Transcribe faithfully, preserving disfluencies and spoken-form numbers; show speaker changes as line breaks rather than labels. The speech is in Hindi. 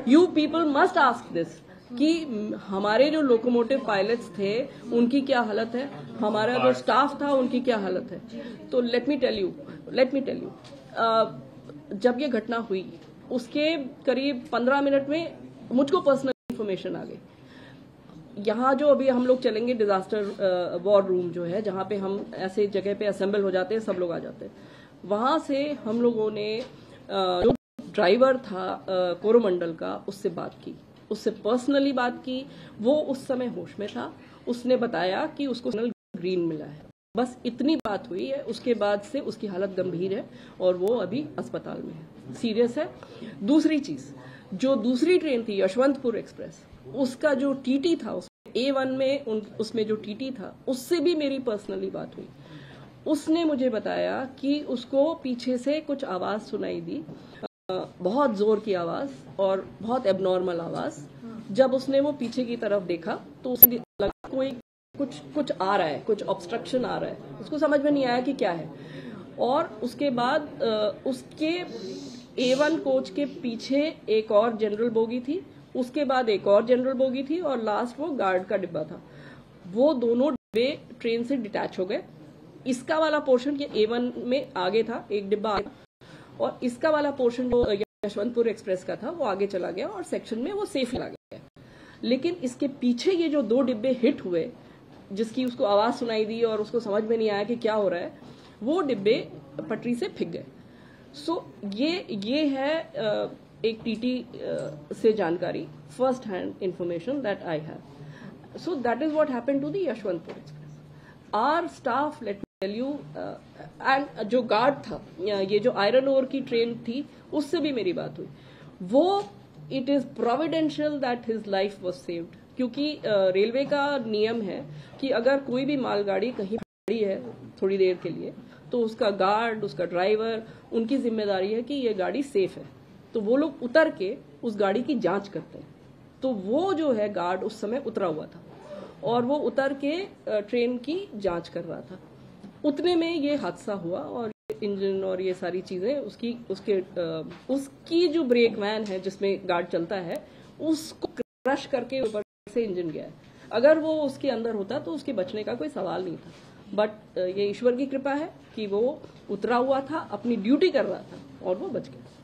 You people must ask this कि हमारे जो लोकोमोटिव पायलट्स थे उनकी क्या हालत है, हमारा जो स्टाफ था उनकी क्या हालत है। तो let me tell you let me tell you जब ये घटना हुई उसके करीब पंद्रह मिनट में मुझको पर्सनल इन्फॉर्मेशन आ गई। यहाँ जो अभी हम लोग चलेंगे डिजास्टर वॉर रूम जो है, जहाँ पे हम ऐसे जगह पे असेंबल हो जाते हैं, सब लोग आ जाते हैं, वहां से हम लोगों ने जो ड्राइवर था कोरोमंडल का उससे बात की, उससे पर्सनली बात की। वो उस समय होश में था, उसने बताया कि उसको ग्रीन मिला है, बस इतनी बात हुई है। उसके बाद से उसकी हालत गंभीर है और वो अभी अस्पताल में है, सीरियस है। दूसरी चीज, जो दूसरी ट्रेन थी यशवंतपुर एक्सप्रेस, उसका जो टीटी था उसमें ए वन में उन, उसमें जो टीटी था उससे भी मेरी पर्सनली बात हुई। उसने मुझे बताया कि उसको पीछे से कुछ आवाज सुनाई दी, बहुत जोर की आवाज और बहुत एबनॉर्मल आवाज। जब उसने वो पीछे की तरफ देखा तो उसे लगा कोई कुछ कुछ आ रहा है, कुछ ऑब्स्ट्रक्शन आ रहा है, उसको समझ में नहीं आया कि क्या है। और उसके बाद उसके ए वन कोच के पीछे एक और जनरल बोगी थी, उसके बाद एक और जनरल बोगी थी और लास्ट वो गार्ड का डिब्बा था। वो दोनों डिब्बे ट्रेन से डिटैच हो गए। इसका वाला पोर्शन ये ए वन में आगे था, एक डिब्बा आगे, और इसका वाला पोर्शन जो यशवंतपुर एक्सप्रेस का था वो आगे चला गया और सेक्शन में वो सेफ लगा गया। लेकिन इसके पीछे ये जो दो डिब्बे हिट हुए, जिसकी उसको आवाज सुनाई दी और उसको समझ में नहीं आया कि क्या हो रहा है, वो डिब्बे पटरी से फिक गए। सो so, ये ये है एक टीटी से जानकारी, first hand information that I have. So that is what happened to the Yeshwantpur Express. Our staff, let me tell you, and जो गार्ड था, ये जो आयरन ओर की ट्रेन थी उससे भी मेरी बात हुई। वो it is providential that his life was saved, क्योंकि रेलवे uh, का नियम है कि अगर कोई भी मालगाड़ी कहीं खड़ी है थोड़ी देर के लिए तो उसका गार्ड, उसका ड्राइवर, उनकी जिम्मेदारी है कि ये गाड़ी सेफ है। तो वो लोग उतर के उस गाड़ी की जांच करते हैं। तो वो जो है गार्ड उस समय उतरा हुआ था और वो उतर के ट्रेन की जांच कर रहा था। उतने में ये हादसा हुआ और इंजन और ये सारी चीजें उसकी उसके उसकी जो ब्रेक वैन है जिसमें गार्ड चलता है उसको क्रश करके ऊपर से इंजन गया है। अगर वो उसके अंदर होता तो उसके बचने का कोई सवाल नहीं था। बट ये ईश्वर की कृपा है कि वो उतरा हुआ था, अपनी ड्यूटी कर रहा था और वो बच गया।